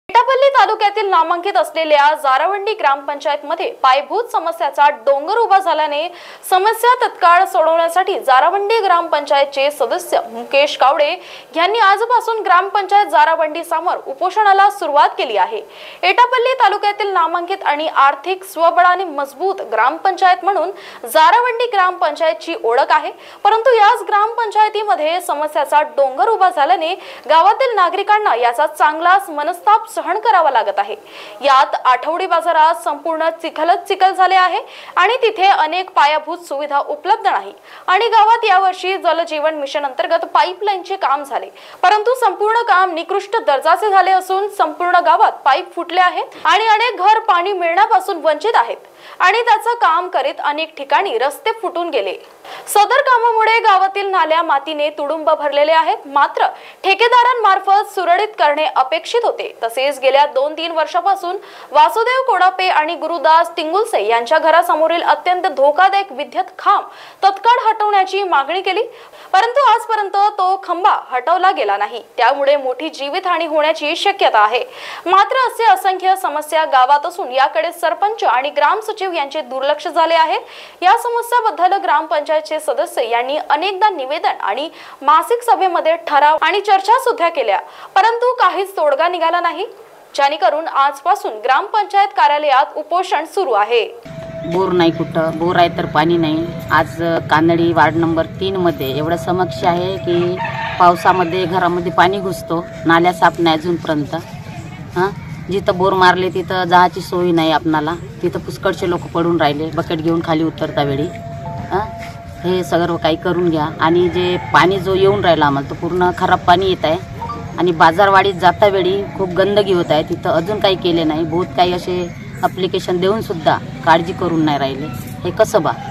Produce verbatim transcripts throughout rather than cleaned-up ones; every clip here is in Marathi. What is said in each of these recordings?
एटापल्ली तालुक्यातील नामांकित असलेल्या जारावंडी ग्रामपंचायत मध्ये पायाभूत समस्याचा डोंगर उभा झाल्याने समस्या तत्काळ सोडवण्यासाठी जारावंडी ग्रामपंचायतचे सदस्य मुकेश कावडे यांनी आजपासून ग्रामपंचायत जारावंडी समोर उपोषणाला सुरुवात केली आहे। एटापल्ली तालुक्यातील नामांकित आणि आर्थिक स्वबळाने मजबूत ग्रामपंचायत म्हणून जारावंडी ग्रामपंचायतची ओळख आहे, परंतु याच ग्रामपंचायतीमध्ये समस्याचा डोंगर उभा झाल्याने गावातील नागरिकांना याचा चांगलाच मनस्ताप सहन करावा लागत आहे। यात आठवडी बाजारात संपूर्ण चिखलच चिखल झाले आहे आणि तिथे अनेक पायाभूत सुविधा उपलब्ध नाही आणि गावात यावर्षी जल जीवन मिशन अंतर्गत पाईपलाईनचे काम झाले, परंतु संपूर्ण काम निकृष्ट दर्जाचे झाले असून संपूर्ण गावात पाईप फुटले आहेत आणि अनेक घर पाणी मिळण्यापासून वंचित आहेत आणि त्याचं काम करीत अनेक ठिकाणी रस्ते फुटून गेले। सदर कामामुळे गावातील नाल्या मातीने तुडुंब भरलेले आहेत, मात्र ठेकेदारांमार्फत सुरळीत करणे अपेक्षित होते। तसेच गेल्या दोन तीन वर्षापासून वासुदेव कोडापे आणि गुरुदास टिंगुलसे यांच्या घरासमोरील अत्यंत धोकादायक विद्युत खांब तत्काळ हटवण्याची मागणी केली, परंतु आजपर्यंत तो खंबा हटवला गेला नाही। त्यामुळे मोठी जीवितहानी होण्याची शक्यता आहे। मात्र असे असंख्य समस्या गावात असून याकडे सरपंच आणि ग्राम सचिव यांचे दुर्लक्ष झाले आहे। या समस्याबद्दल ग्रामपंचायतचे सदस्य यांनी अनेकदा निवेदन आणि मासिक सभेमध्ये ठराव आणि चर्चा सुद्धा केल्या, परंतु काहीच तोडगा निघाला नाही, जेणेकरून आजपासून ग्रामपंचायत कार्यालयात उपोषण सुरू आहे। बोर नाही, कुठं बोर आहे तर पाणी नाही। आज कानडी वार्ड नंबर तीन मध्ये एवढं समस्या आहे की पावसामध्ये घरामध्ये पाणी घुसतो, नाल्या साफ नाही अजूनपर्यंत। हां, जिथं बोर मारले तिथं जायची सोय नाही आपणाला, तिथं पुष्कळचे लोक पडून राहिले बकेट घेऊन खाली उतरता वेळी। हां, हे सगळं काही करून घ्या। आणि जे पाणी जो येऊन राहिला आम्हाला तो पूर्ण खराब पाणी येत आहे आणि बाजारवाडीत जाता वेळी खूप गंदगी होत आहे, तिथं अजून काही केले नाही। बहुत काही असे ॲप्लिकेशन देऊन सुद्धा काळजी करून नाही राहिले, हे कसं बा?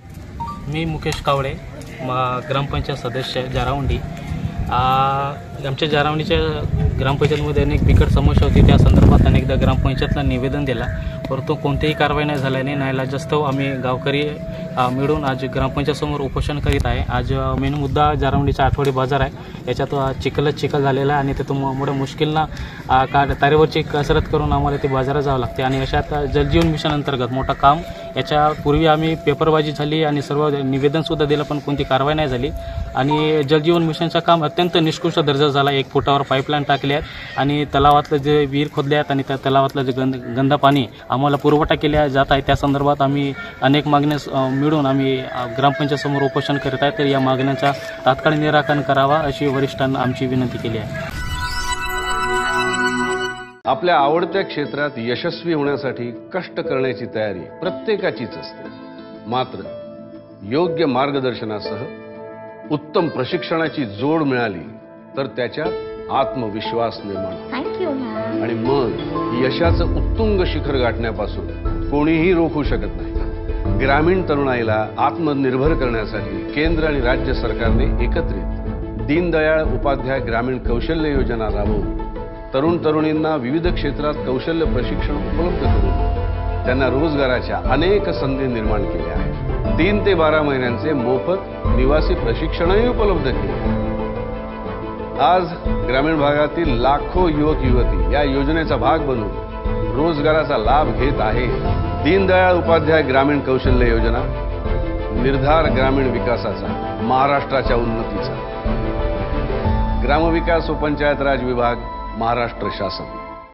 मी मुकेश कावडे, ग्रामपंचायत सदस्य जारावंडी। आमच्या जारावंडीच्या ग्रामपंचायतमध्ये अनेक बिकट समस्या होती, त्या संदर्भात अनेकदा ग्रामपंचायतला निवेदन दिला, परंतु कोणतीही कारवाई नाही झाल्याने नाईलाजास्तव आम्ही गावकरी मिळून आज ग्रामपंचायतसमोर उपोषण करीत आहे। आज मेन मुद्दा जारावंडीचा आठवडी बाजार आहे, याच्यात चिखलच चिखल झालेला आहे आणि त्यामुळे मुश्किलना का तारेवरची कसरत करून आम्हाला ते बाजारात जावं लागते। आणि अशात जलजीवन मिशन अंतर्गत मोठं काम, याच्यापूर्वी आम्ही पेपरबाजी झाली आणि सर्व निवेदनसुद्धा दिलं, पण कोणती कारवाई नाही झाली। आणि जलजीवन मिशनचं काम अत्यंत निष्कृष्ट दर्जा झाला। एक फुटावर पाईपलाईन टाकले आहेत आणि तलावातलं जे विहीर खोदले आहेत आणि त्या तलावातलं जे गंद गंद पाणी आम्हाला पुरवठा केल्या जात आहे, त्या संदर्भात आम्ही अनेक मागण्या मिळून आम्ही ग्रामपंचायत समोर उपोषण करत आहे। तर या मागण्यांचा तात्काळ निराकरण करावा अशी वरिष्ठांना आमची विनंती केली आहे। आपल्या आवडत्या क्षेत्रात यशस्वी होण्यासाठी कष्ट करण्याची तयारी प्रत्येकाचीच असते, मात्र योग्य मार्गदर्शनासह उत्तम प्रशिक्षणाची जोड मिळाली तर त्याच्यात आत्मविश्वास निर्माण होतो आणि मग यशाचं उत्तुंग शिखर गाठण्यापासून कोणीही रोखू शकत नाही। ग्रामीण तरुणाईला आत्मनिर्भर करण्यासाठी केंद्र आणि राज्य सरकारने एकत्रित दीनदयाळ उपाध्याय ग्रामीण कौशल्य योजना राबवून तरुण तरुणींना विविध क्षेत्रात कौशल्य प्रशिक्षण उपलब्ध करून त्यांना रोजगाराच्या अनेक संधी निर्माण केल्या आहेत। तीन ते बारा महिन्यांचे मोफत निवासी प्रशिक्षणही उपलब्ध केले। आज ग्रामीण भागातील लाखो युवक युवती या योजनेचा भाग बनून रोजगाराचा लाभ घेत आहे। दीनदयाळ उपाध्याय ग्रामीण कौशल्य योजना, निर्धार ग्रामीण विकासाचा, महाराष्ट्राच्या उन्नतीचा। ग्रामविकास व पंचायत राज विभाग, महाराष्ट्र शासन।